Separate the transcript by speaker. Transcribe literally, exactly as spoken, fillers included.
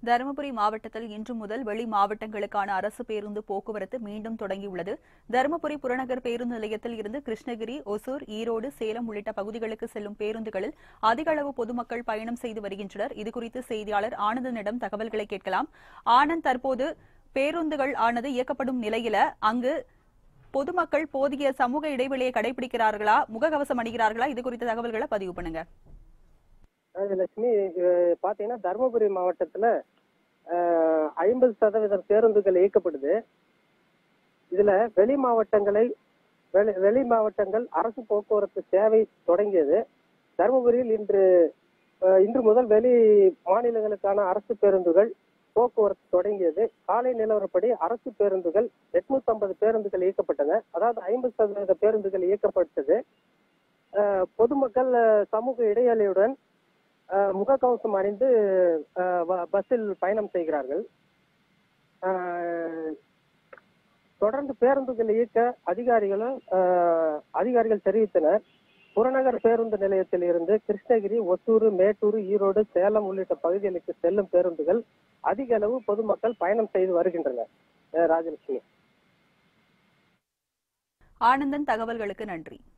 Speaker 1: தருமபுரி மாவட்டத்தில் இன்று முதல் வெளி மாவட்டங்களுக்கான அரசு பேருந்து போக்குவரத்து மீண்டும் தொடங்கியுள்ளது. தருமபுரி புறநகர் பேருந்து நிலையத்தில் இருந்து கிருஷ்ணகிரி, ஒசூர், ஈரோடு, சேலம் உள்ளிட்ட பகுதிகளுக்கு செல்லும் பேருந்துகளில் அதிக அளவு பொதுமக்கள் பயணம் செய்து வருகின்றனர். இதுகுறித்து செய்தியாளர் ஆனந்தனிடம் தகவல்களை கேட்கலாம். ஆனந்த், தற்போது பேருந்துகள் ஆனது இயக்கப்படும் நிலையில அங்கு பொதுமக்கள் போதிய சமூக இடைவெளியை கடைபிடிக்கிறார்களா, முகக்கவசம் அணிகிறார்களா? இது குறித்த தகவல்களை பதிவு பண்ணுங்க.
Speaker 2: லட்சுமி, பாத்தீங்கன்னா தருமபுரி மாவட்டத்துல ஐம்பது சதவீதம் பேருந்துகள் இயக்கப்படுது. இதுல வெளி மாவட்டங்களை வெளி மாவட்டங்கள் அரசு போக்குவரத்து சேவை தொடங்கியது. தருமபுரியில் இன்று இன்று முதல் வெளி மாநிலங்களுக்கான அரசு பேருந்துகள் போக்குவரத்து தொடங்கியது. காலை நிலவரப்படி அரசு பேருந்துகள் எட்நூத்தி ஐம்பது பேருந்துகள் இயக்கப்பட்டன. அதாவது ஐம்பது சதவீத பேருந்துகள் இயக்கப்பட்டது. பொதுமக்கள் சமூக இடைவெளியுடன் முகக்கவசம் அணிந்து பஸ்ஸில் பயணம் செய்கிறார்கள். தொடர்ந்து பேருந்துகள் இயக்க அதிகாரிகளும் அதிகாரிகள் தெரிவித்தனர். புறநகர் பேருந்து நிலையத்தில் இருந்து கிருஷ்ணகிரி, ஒசூர், மேட்டூர், ஈரோடு, சேலம் உள்ளிட்ட பகுதிகளுக்கு செல்லும் பேருந்துகள் அதிக அளவு பொதுமக்கள் பயணம் செய்து வருகின்றனர். ராஜலட்சுமி.
Speaker 1: ஆனந்தன், தகவல்களுக்கு நன்றி.